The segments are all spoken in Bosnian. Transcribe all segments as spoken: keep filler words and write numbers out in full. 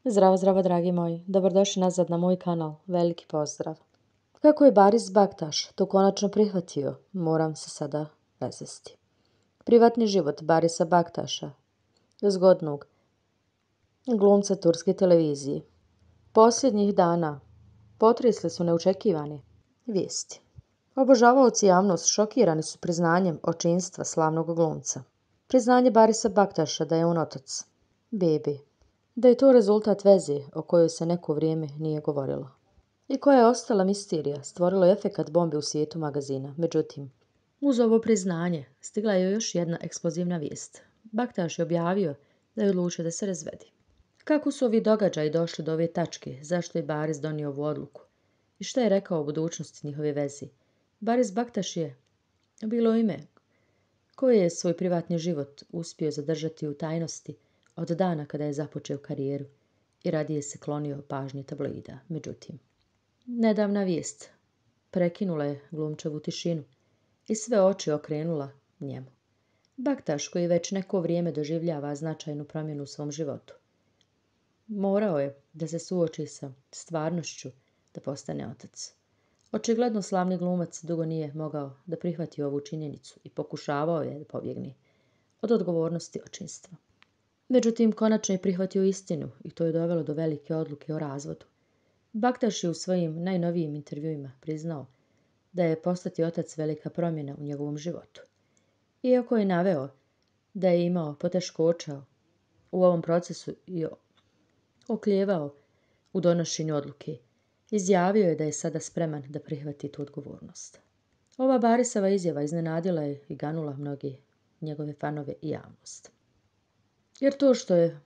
Zdravo, zdravo, dragi moji. Dobrodošli nazad na moj kanal. Veliki pozdrav. Kako je Baris Baktaš to konačno prihvatio, moram se sada razvesti. Privatni život Barisa Baktaša, zgodnog glumca turske televizije. Posljednjih dana potresli su neočekivane vijesti. Obožavaoci javnost šokirani su priznanjem očinstva slavnog glumca. Priznanje Barisa Baktaša da je on otac bebi. Da je to rezultat veze o kojoj se neko vrijeme nije govorilo. I koja je ostala misterija, stvorilo je efekat bombe u svijetu magazina. Međutim, uz ovo priznanje stigla je još jedna eksplozivna vijest. Baktaš je objavio da je odlučio da se razvedi. Kako su ovi događaji došli do ove tačke, zašto je Baris donio ovu odluku i šta je rekao o budućnosti njihove vezi? Baris Baktaš je bilo ime koje je svoj privatni život uspio zadržati u tajnosti od dana kada je započeo karijeru i radije se klonio pažnji tabloida. Međutim, nedavna vijest prekinula je glumčevu tišinu i sve oči okrenula njemu. Baktaš, koji već neko vrijeme doživljava značajnu promjenu u svom životu, morao je da se suoči sa stvarnošću da postane otac. Očigledno slavni glumac dugo nije mogao da prihvati ovu činjenicu i pokušavao je da pobjegne od odgovornosti očinstva. Međutim, konačno je prihvatio istinu i to je dovelo do velike odluke o razvodu. Baktaš je u svojim najnovijim intervjuima priznao da je postati otac velika promjena u njegovom životu. Iako je naveo da je imao poteškoća u ovom procesu i oklijevao u donošenju odluke, izjavio je da je sada spreman da prihvati tu odgovornost. Ova Barisova izjava iznenadila je i ganula mnoge njegove fanove i javnost. Jer to što je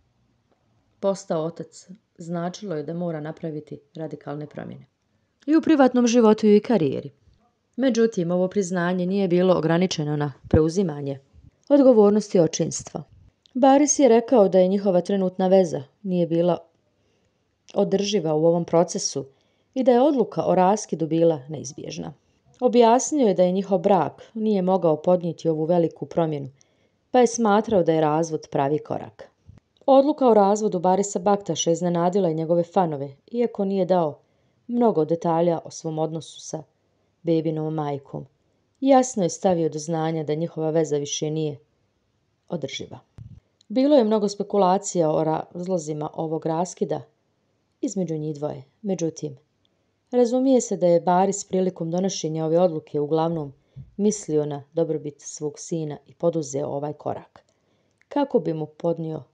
postao otac značilo je da mora napraviti radikalne promjene i u privatnom životu i karijeri. Međutim, ovo priznanje nije bilo ograničeno na preuzimanje odgovornosti očinstva. Baris je rekao da je njihova trenutna veza nije bila održiva u ovom procesu i da je odluka o raskidu bila neizbježna. Objasnio je da je njihov brak nije mogao podnijeti ovu veliku promjenu, pa je smatrao da je razvod pravi korak. Odluka o razvodu Barisa Baktaša iznenadila je njegove fanove, iako nije dao mnogo detalja o svom odnosu sa bebinom majkom. Jasno je stavio do znanja da njihova veza više nije održiva. Bilo je mnogo spekulacija o razlozima ovog raskida između njih dvoje. Međutim, razumije se da je Baris prilikom donošenja ove odluke uglavnom mislio na dobrobit svog sina i poduzeo ovaj korak, kako bi mu podnio,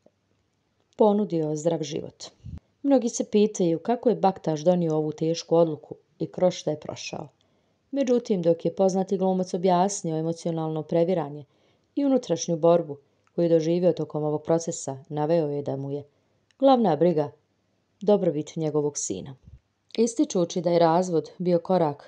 ponudio zdrav život. Mnogi se pitaju kako je Baktaš donio ovu tešku odluku i kroz šta je prošao. Međutim, dok je poznati glumac objasnio emocionalno previranje i unutrašnju borbu koju je doživio tokom ovog procesa, naveo je da mu je glavna briga dobrobit njegovog sina. Ističući da je razvod bio korak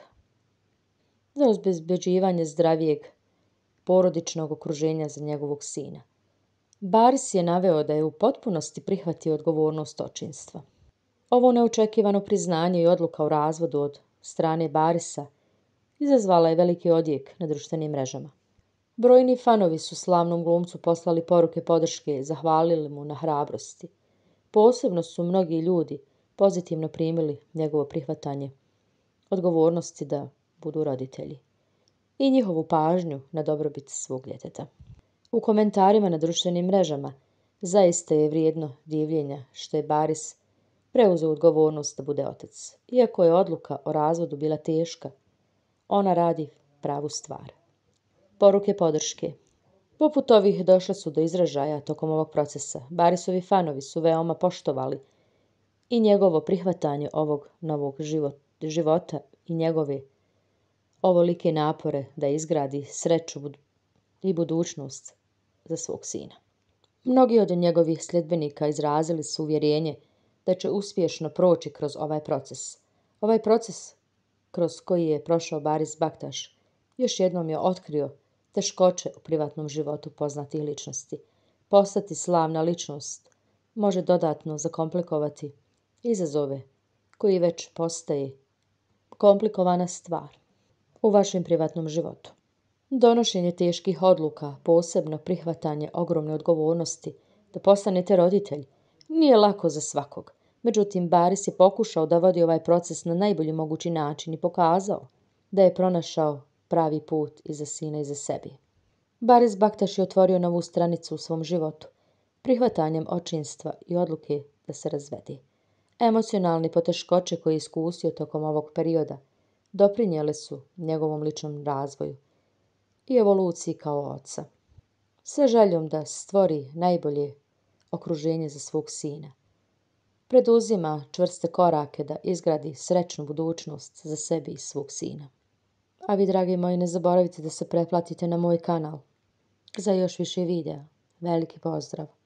za obezbeđivanje zdravijeg porodičnog okruženja za njegovog sina. Baris je naveo da je u potpunosti prihvatio odgovornost očinstva. Ovo neočekivano priznanje i odluka o razvodu od strane Barisa izazvala je veliki odjek na društvenim mrežama. Brojni fanovi su slavnom glumcu poslali poruke podrške, zahvalili mu na hrabrosti. Posebno su mnogi ljudi pozitivno primili njegovo prihvatanje odgovornosti da budu roditelji i njihovu pažnju na dobrobit svog djeteta. U komentarima na društvenim mrežama zaista je vrijedno divljenja što je Baris preuzeo odgovornost da bude otac. Iako je odluka o razvodu bila teška, ona radi pravu stvar. Poruke podrške. Poput ovih došle su do izražaja tokom ovog procesa. Barisovi fanovi su veoma poštovali i njegovo prihvatanje ovog novog života i njegove ovolike napore da izgradi sreću i budućnost za svog sina. Mnogi od njegovih sljedbenika izrazili su uvjerenje da će uspješno proći kroz ovaj proces. Ovaj proces kroz koji je prošao Baris Baktaš još jednom je otkrio teškoće u privatnom životu poznatih ličnosti. Postati slavna ličnost može dodatno zakomplikovati izazove koji već postaje komplikovana stvar u vašem privatnom životu. Donošenje teških odluka, posebno prihvatanje ogromne odgovornosti da postanete roditelj, Nije lako za svakog. Međutim, Baris je pokušao da vodi ovaj proces na najbolji mogući način i pokazao da je pronašao pravi put i za sina i za sebi. Baris Baktaš je otvorio novu stranicu u svom životu, prihvatanjem očinstva i odluke da se razvedi. Emocionalni poteškoće koje je iskusio tokom ovog perioda doprinijele su njegovom ličnom razvoju i evoluciji kao oca, sa željom da stvori najbolje okruženje za svog sina. Preduzima čvrste korake da izgradi srećnu budućnost za sebi i svog sina. A vi, dragi moji, ne zaboravite da se pretplatite na moj kanal za još više videa. Veliki pozdrav!